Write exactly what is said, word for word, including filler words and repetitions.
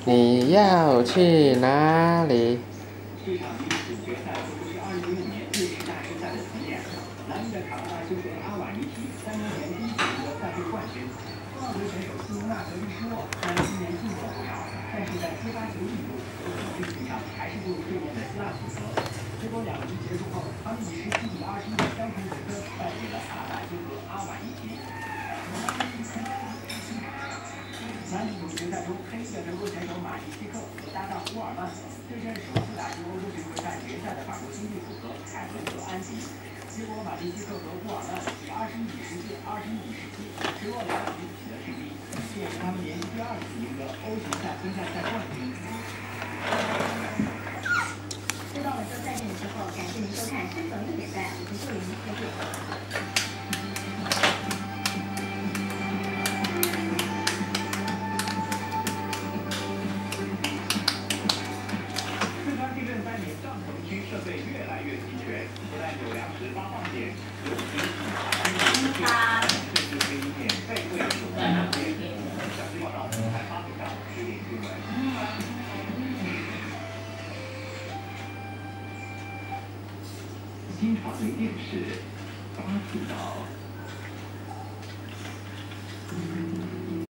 你要去哪里？ 这场历史决赛会不是二零零五年瑞士大师赛的重演？男的卡纳大修士阿瓦尼奇三年前第一次赢得赛会冠军，奥德选手西蒙纳德利失落，虽然今年进步不少，但是在接发球力度和准确性上还是不如对面的希腊组合。结果两局结束后，他们以十七比二十一相平得分，败给了卡纳大修士阿瓦尼奇。男子组决赛中，黑色德国选手马蒂希克和搭档乌尔曼对阵首次打进欧洲巡回赛决赛的法国兄弟组合凯文和安迪。结果马蒂希克和乌尔曼以二十一比十四、二十一比十七直落两局取得胜利，这也是他们连续第二次赢得欧巡赛分站赛冠军。 又到了说再见的时候，感谢您收看《身手一点赞》，我是秀云，再见。 帐篷区设备越来越齐全，不但有粮食发放点，有食品、甚至可以免费为手机上线。详细报道在发布上十点新闻。新传媒电视八频道。